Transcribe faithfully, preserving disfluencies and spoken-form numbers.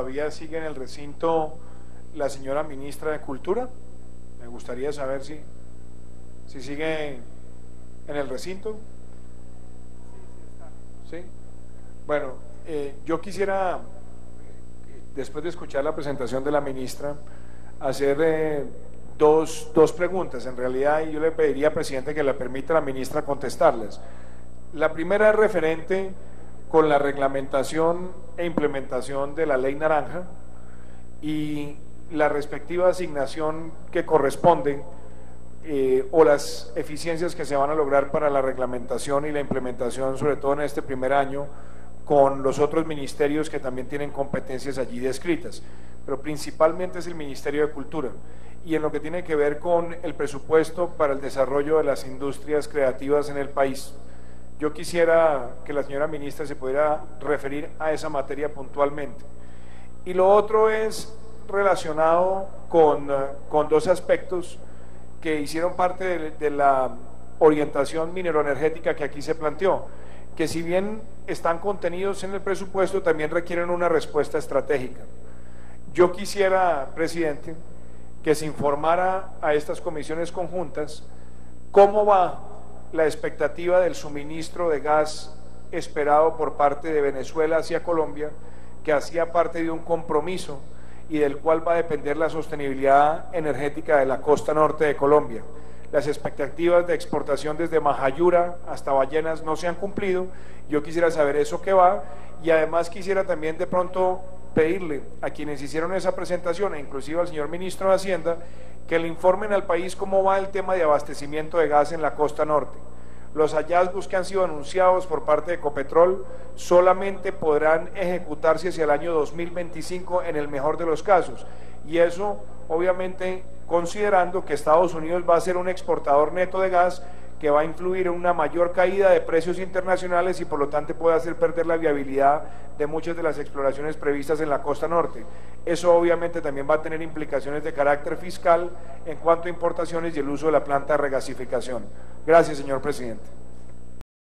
todavía sigue en el recinto la señora ministra de Cultura. Me gustaría saber si, si sigue en el recinto. ¿Sí? Bueno, eh, yo quisiera, después de escuchar la presentación de la ministra, hacer eh, dos, dos preguntas. En realidad, yo le pediría, presidente, que le permita a la ministra contestarlas. La primera es referente con la reglamentación e implementación de la Ley Naranja y la respectiva asignación que corresponde eh, o las eficiencias que se van a lograr para la reglamentación y la implementación, sobre todo en este primer año, con los otros ministerios que también tienen competencias allí descritas, pero principalmente es el Ministerio de Cultura, y en lo que tiene que ver con el presupuesto para el desarrollo de las industrias creativas en el país. Yo quisiera que la señora ministra se pudiera referir a esa materia puntualmente. Y lo otro es relacionado con, con dos aspectos que hicieron parte de, de la orientación mineroenergética que aquí se planteó, que si bien están contenidos en el presupuesto, también requieren una respuesta estratégica. Yo quisiera, presidente, que se informara a estas comisiones conjuntas cómo va la expectativa del suministro de gas esperado por parte de Venezuela hacia Colombia, que hacía parte de un compromiso y del cual va a depender la sostenibilidad energética de la costa norte de Colombia. Las expectativas de exportación desde Majayura hasta Ballenas no se han cumplido. Yo quisiera saber eso qué va, y además quisiera también de pronto pedirle a quienes hicieron esa presentación, e inclusive al señor ministro de Hacienda, que le informen al país cómo va el tema de abastecimiento de gas en la costa norte. Los hallazgos que han sido anunciados por parte de Ecopetrol solamente podrán ejecutarse hacia el año dos mil veinticinco en el mejor de los casos, y eso obviamente considerando que Estados Unidos va a ser un exportador neto de gas, que va a influir en una mayor caída de precios internacionales y por lo tanto puede hacer perder la viabilidad de muchas de las exploraciones previstas en la costa norte. Eso obviamente también va a tener implicaciones de carácter fiscal en cuanto a importaciones y el uso de la planta de regasificación. Gracias, señor presidente.